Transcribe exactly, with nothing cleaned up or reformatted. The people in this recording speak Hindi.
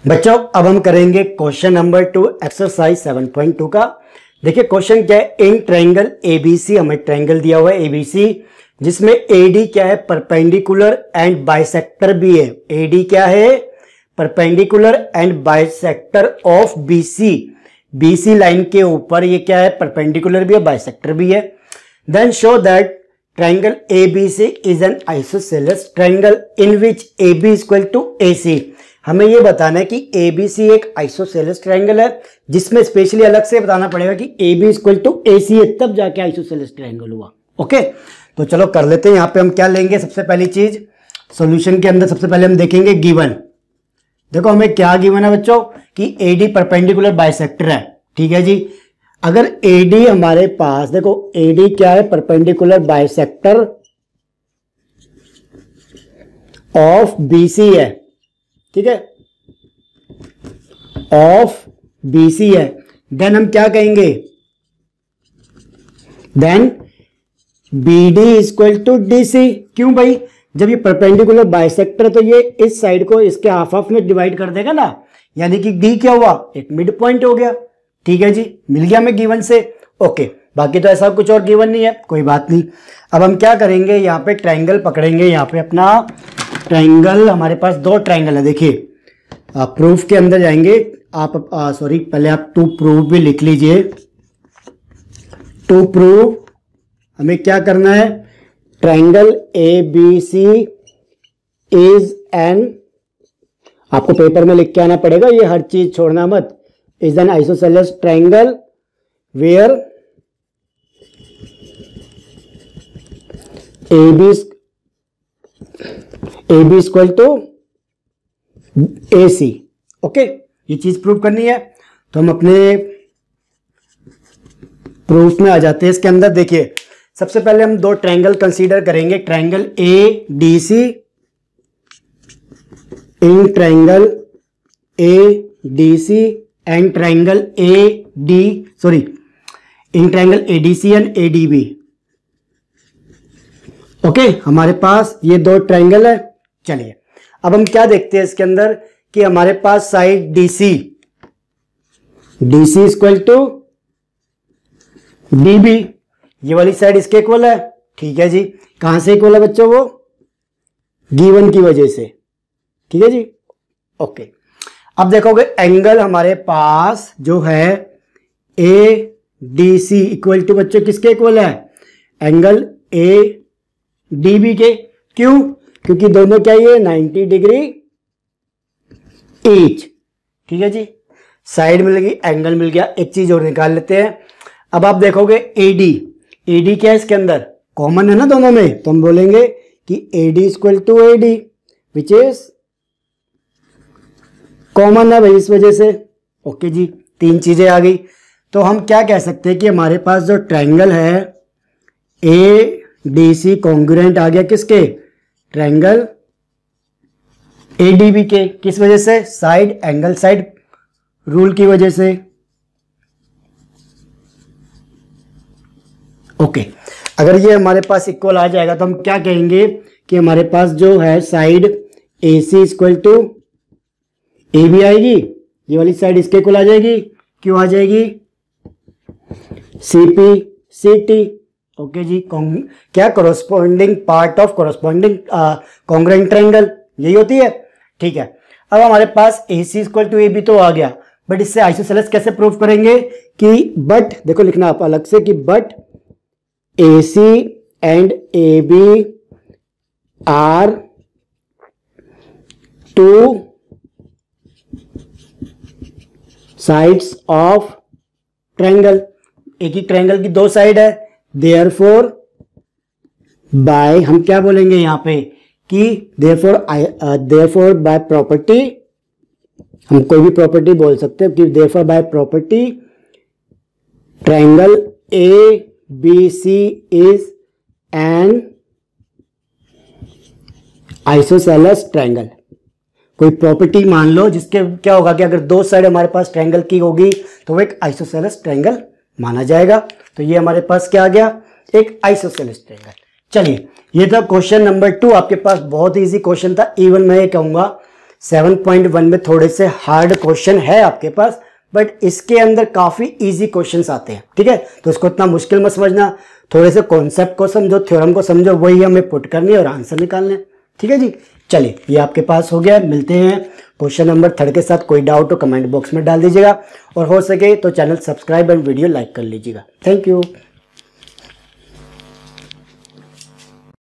बच्चों अब हम करेंगे question number two exercise seven point two का। देखिए क्वेश्चन क्या है, इन ट्रायंगल एबीसी, हमें ट्रायंगल दिया हुआ है एबीसी जिसमें एडी क्या है, परपेंडिकुलर एंड बाइसेक्टर भी है। एडी क्या है, perpendicular and bisector of BC. BC line के ऊपर ये क्या है, परपेंडिकुलर भी है, बाइसेक्टर भी है। Then show that triangle ABC is an isosceles triangle in which AB is equal to AC. हमें ये बताना है कि एबीसी एक आइसोसेलेस ट्रायंगल है जिसमें स्पेशली अलग से बताना पड़ेगा कि एबी इक्वल टू एसी है, तब जाके आइसोसेलेस ट्रायंगल हुआ। ओके तो चलो कर लेते हैं। यहां पे हम क्या लेंगे, सबसे पहली चीज सॉल्यूशन के अंदर सबसे पहले हम देखेंगे गिवन। देखो हमें क्या गिवन है बच्चों कि एडी परपेंडिकुलर बाइसेक्टर है। ठीक है जी, अगर एडी हमारे पास, देखो एडी क्या है, परपेंडिकुलर बाइसेक्टर ऑफ बीसी है। ठीक है, ऑफ बीसी है, देन हम क्या कहेंगे, then BD equal to DC. क्यों भाई, जब ये परपेंडिकुलर बाइसेक्टर है तो ये इस साइड को इसके हाफ हाफ में डिवाइड कर देगा ना, यानी कि डी क्या हुआ, एक मिड पॉइंट हो गया। ठीक है जी, मिल गया हमें गिवन से। ओके, बाकी तो ऐसा कुछ और गिवन नहीं है, कोई बात नहीं। अब हम क्या करेंगे, यहाँ पे ट्रायंगल पकड़ेंगे। यहाँ पे अपना ट्रायंगल, हमारे पास दो ट्रायंगल है। देखिए प्रूफ के अंदर जाएंगे आप, सॉरी पहले आप टू प्रूफ भी लिख लीजिए। टू प्रूफ हमें क्या करना है, triangle A B C is an, आपको पेपर में लिख के आना पड़ेगा, ये हर चीज छोड़ना मत। Is an isosceles triangle where A B A B equal to A C. Okay, ये चीज प्रूव करनी है तो हम अपने प्रूफ में आ जाते हैं। इसके अंदर देखिए सबसे पहले हम दो ट्रायंगल कंसीडर करेंगे, triangle A D C, in triangle A D C and triangle A D sorry in triangle A D C and A D B. Okay, हमारे पास ये दो ट्रायंगल है। चलिए अब हम क्या देखते हैं इसके अंदर कि हमारे पास side DC, DC equal to DB, ये वाली साइड इसके इक्वल है। ठीक है जी, कहां से इक्वल है बच्चों, वो गिवन की वजह से। ठीक है जी, ओके। अब देखोगे एंगल हमारे पास जो है A D C equal to बच्चों किसके इक्वल है, एंगल ए डीबी के। क्यों, क्योंकि दोनों क्या ये नाइन्टी डिग्री ईच। ठीक है जी, साइड मिल गई, एंगल मिल गया। एक चीज और निकाल लेते हैं। अब आप देखोगे एडी, एडी क्या है इसके अंदर, कॉमन है ना दोनों में, तो हम बोलेंगे कि AD equal to AD which is common है भाई, इस वजह से। ओके जी, तीन चीजें आ गई। तो हम क्या कह सकते हैं कि हमारे पास जो ट्रायंगल है ए डी सी कॉन्ग्रुएंट आ गया किसके, ट्रायंगल एडीबी के। किस वजह से, साइड एंगल साइड रूल की वजह से। ओके, अगर ये हमारे पास इक्वल आ जाएगा तो हम क्या कहेंगे कि हमारे पास जो है side A C equal to A B आएगी, ये वाली साइड इसके इक्वल आ जाएगी। क्यों आ जाएगी, C P C T. Okay जी, क्या corresponding part of corresponding congruent triangle, यही होती है। ठीक है, अब हमारे पास A C equal to A B तो आ गया, बट इससे आइसोसेलेस कैसे प्रूव करेंगे कि बट, देखो लिखना आप अलग से कि but A C and A B are two sides of triangle, एक ही ट्रायंगल की दो साइड है। देयरफॉर बाय, हम क्या बोलेंगे यहां पे कि देयरफॉर देयरफॉर बाय प्रॉपर्टी, हम कोई भी प्रॉपर्टी बोल सकते हैं कि therefore by property triangle A B C is an isosceles triangle. कोई प्रॉपर्टी मान लो जिसके क्या होगा कि अगर दो साइड हमारे पास ट्रायंगल की होगी तो वो एक आइसोसेलेस ट्रायंगल माना जाएगा। तो ये हमारे पास क्या आ गया, एक आइसोसेलेस ट्रायंगल। चलिए ये था क्वेश्चन नंबर टू, आपके पास बहुत इजी क्वेश्चन था। इवन मैं ये कहूंगा सेवन पॉइंट वन में थोड़े से हार्ड क्वेश्चन है आपके पास, बट इसके अंदर काफी इजी क्वेश्चंस आते हैं, ठीक है। तो उसको इतना मुश्किल मत समझना, थोड़े से कॉन्सेप्ट को समझो, थ्योरम को समझो, वही हमें पुट करनी है और आंसर निकालने, ठीक है जी। चलिए ये आपके पास हो गया, मिलते हैं क्वेश्चन नंबर थर्ड के साथ। कोई डाउट हो कमेंट बॉक्स में डाल दीजिएगा और हो सके तो channel subscribe and video like कर लीजिएगा। Thank you.